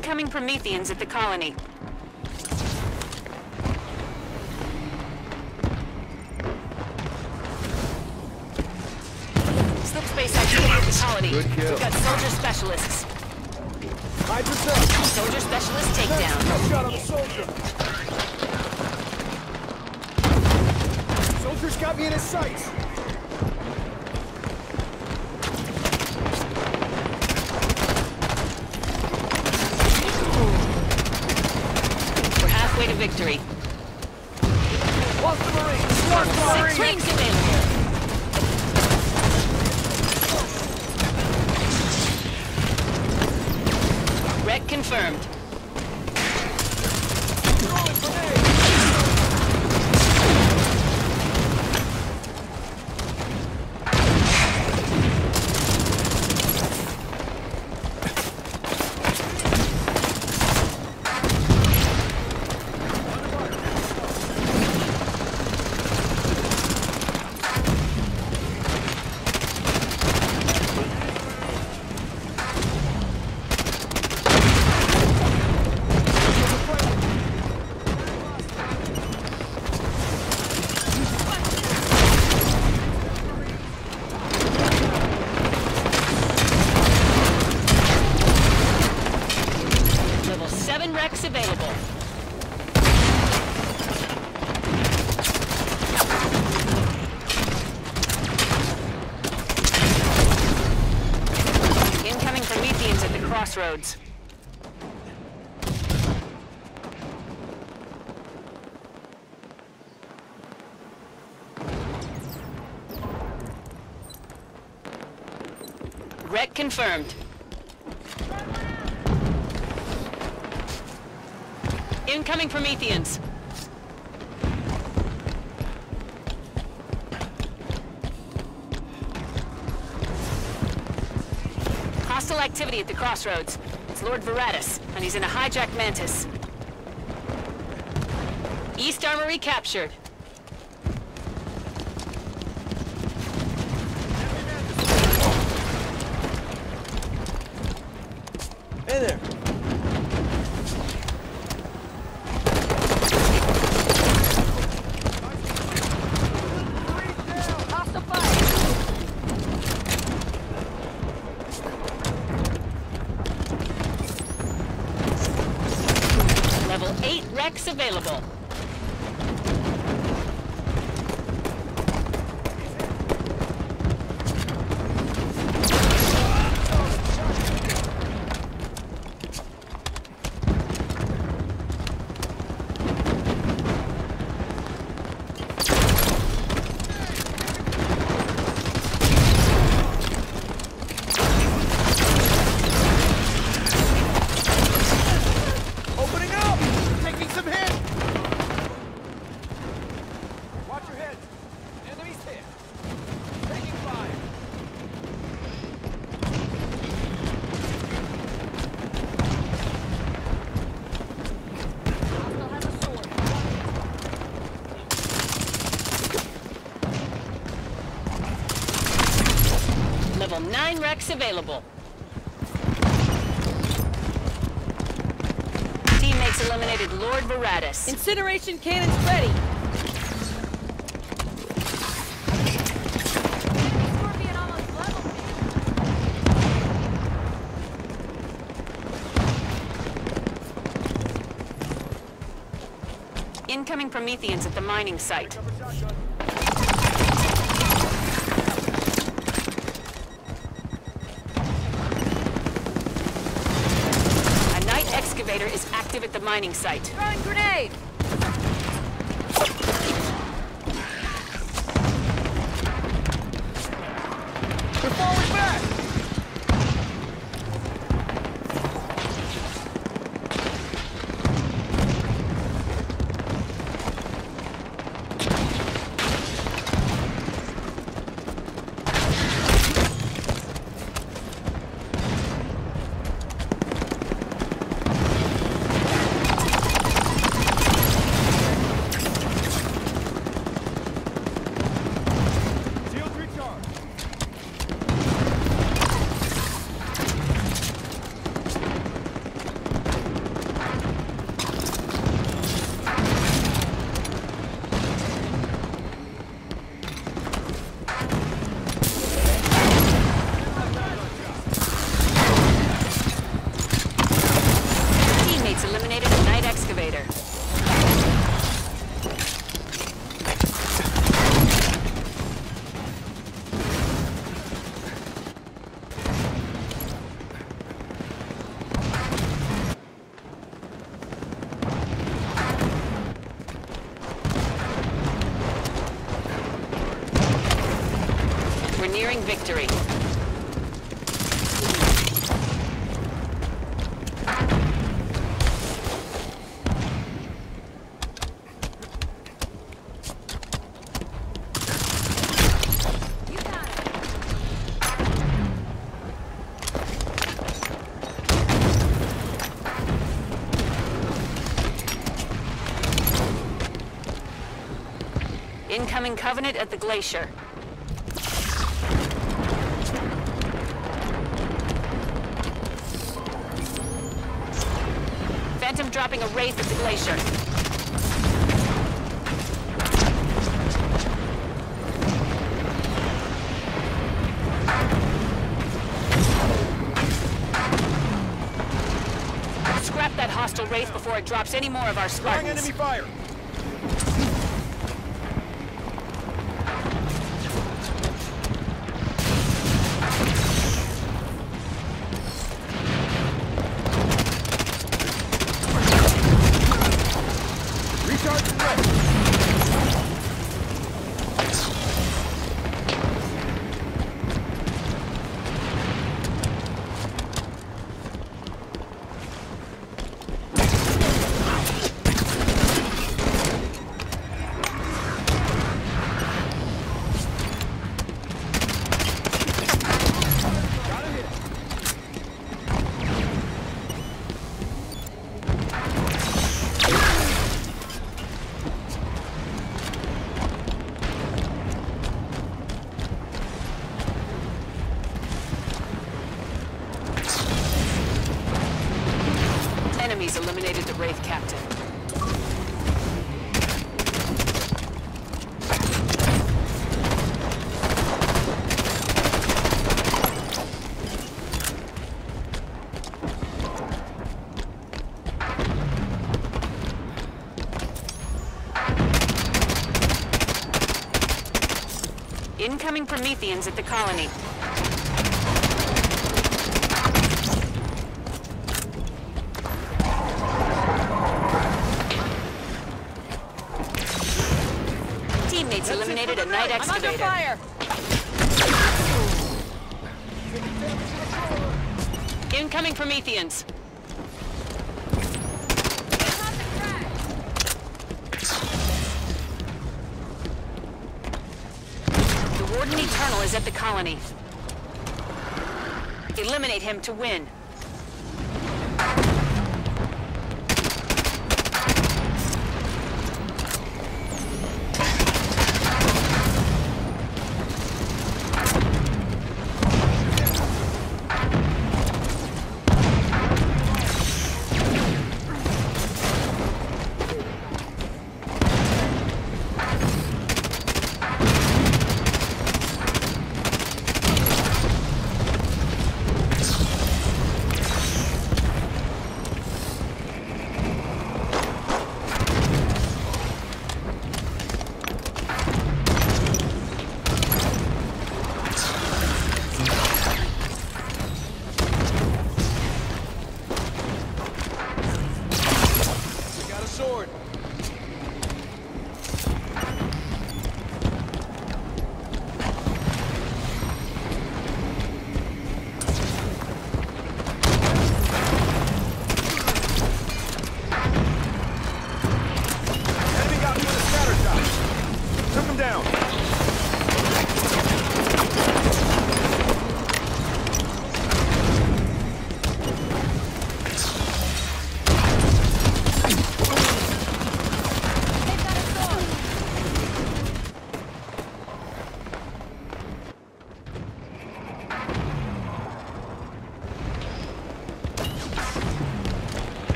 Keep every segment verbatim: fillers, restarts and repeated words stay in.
Incoming Prometheans at the colony. Slip space activity at the colony. Good kill. We've got soldier specialists. Hide yourself. Soldier specialist takedown. Shot on a soldier. Soldier's got me in his sights. We're halfway to victory. Lost the Marines. Lost the Six Marines. rings available. Wreck confirmed. Wrecks available. Incoming Prometheans at the crossroads. Wreck confirmed. Incoming Prometheans. Hostile activity at the crossroads. It's Lord Veratus, and he's in a hijacked Mantis. East Armory captured. Hey there. Level eight Rex available. Level nine Rex available. Teammates eliminated Lord Veratus. Incineration cannons ready. Incoming Prometheans at the mining site. A night excavator is active at the mining site. Throwing grenade. We're falling back. nearing victory. Incoming Covenant at the glacier. Phantom dropping a Wraith at the glacier. Scrap that hostile Wraith before it drops any more of our Strong Spartans. enemy fire! Recharge and rest! Enemies eliminated the Wraith captain. Incoming Prometheans at the colony. Teammates eliminated a night I'm under excavator. fire! Incoming Prometheans. The Warden Eternal is at the colony. Eliminate him to win. Sword. Enemy got me with a scatter shot. Took him down.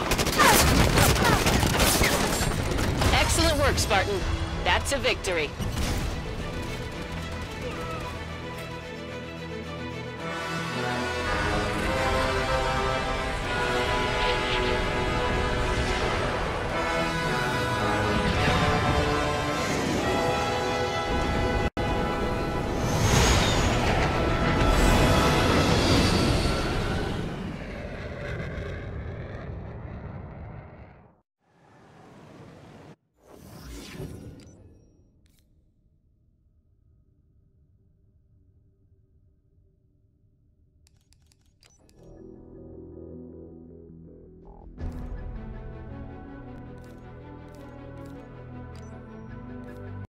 Excellent work, Spartan. That's a victory.